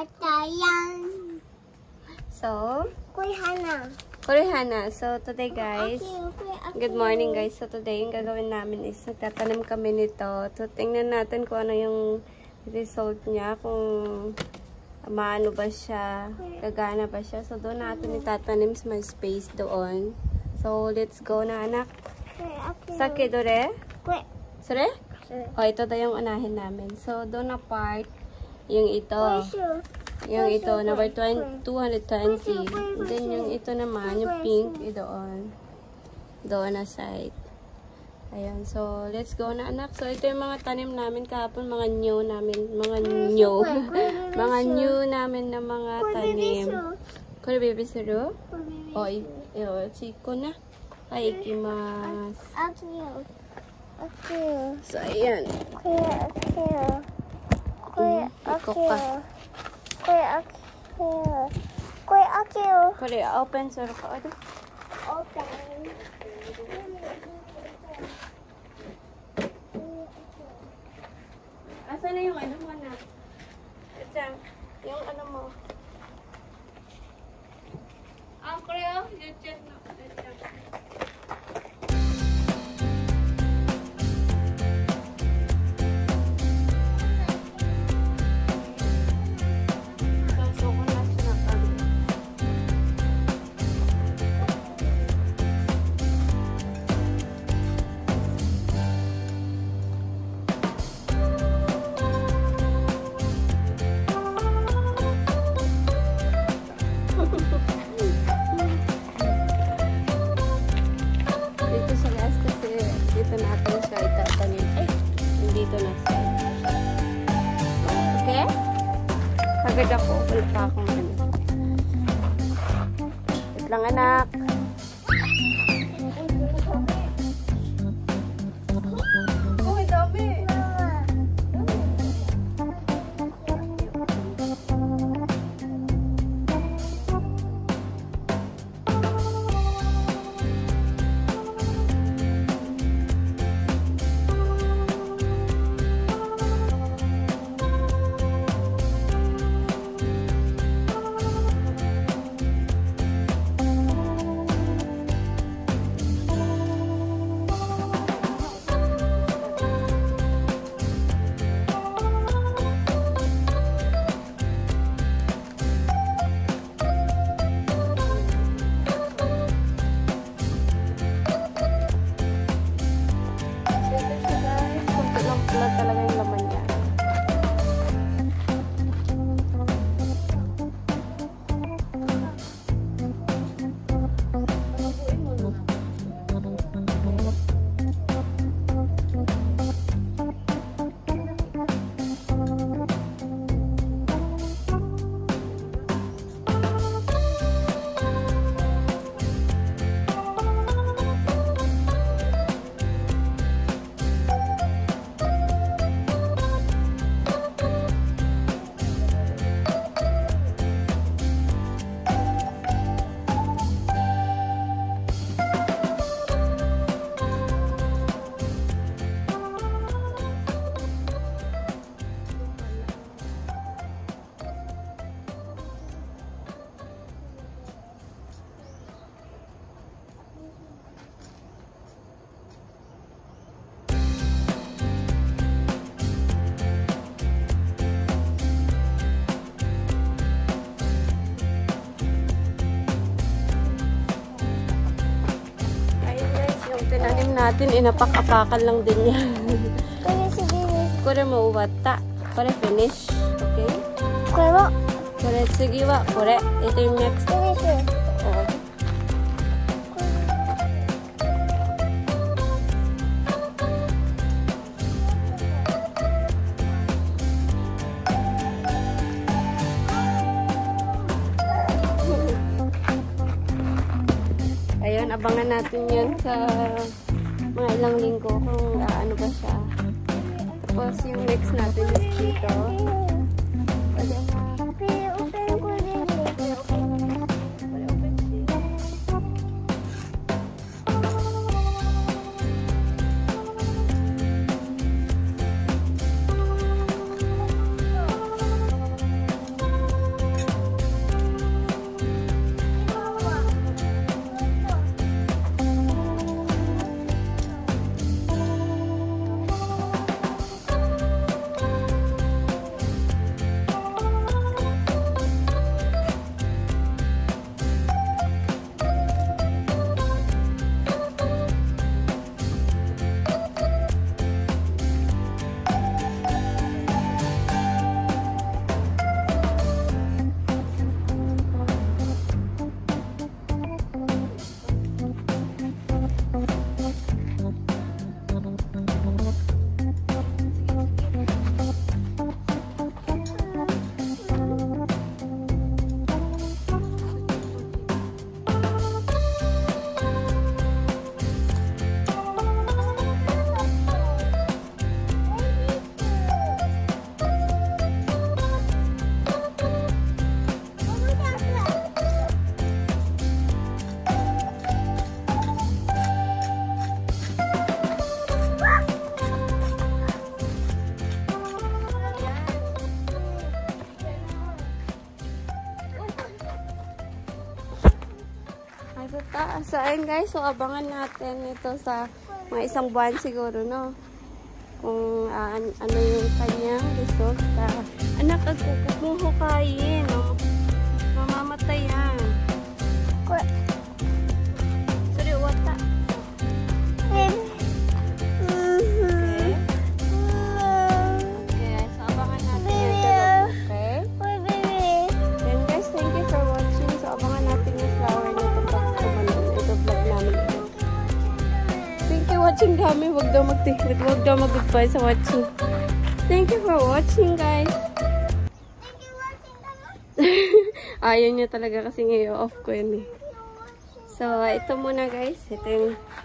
So, Kurihana. So, today guys, good morning guys. So, today yung gagawin namin is nagtatanim kami nito. So, tingnan natin kung ano yung result niya. Kung maano ba siya, gagana ba siya. So, doon natin itatanim sa may space doon. So, let's go na anak. Sake dore? Sure? O, ito daw yung unahin namin. So, doon na part, yung ito. Yung ito, number 220. And then, yung ito naman, yung pink, doon. Doon na side. Ayan. So, let's go na anak. So, ito yung mga tanim namin kahapon. Mga new namin. Mga new. Mga new namin na mga tanim. Kore baby suru? O, chiko na. Ay, ikimasu. So, ayan. Iko ka. Kore, open suru ka. Open. Asan na yung ano mo na? Diyan. Yung ano mo. Kore, yung chat na. Agad ako, wala pa akong ano. Wait lang anak. Oh, may dami. Tinanim natin, inapak-apakan lang din yan. Kore mo uwata. Kore finish. Okay? Kore tsugi wa kore. Ito yung next. Oo. Ayun, abangan natin yun sa mga ilang linggo kung ano ba siya. Tapos yung next natin is dito. sa taas. So, ayun guys. So, abangan natin ito sa mga isang buwan siguro, no? Kung ano yung kanyang resulta. Anak, agkukukuho kain. No? Mamamatay yan. Sorry, wata. Okay. Okay, so abangan natin yan. Okay? Then guys, thank you for watching. So, abangan natin yung flower nito pag kumanon. Ito vlog namin. Thank you for watching kami. Huwag daw mag-goodbye sa watching. Thank you for watching, guys. Ayaw niya talaga kasi ngayon off ko yun eh. So, ito muna guys. Ito yung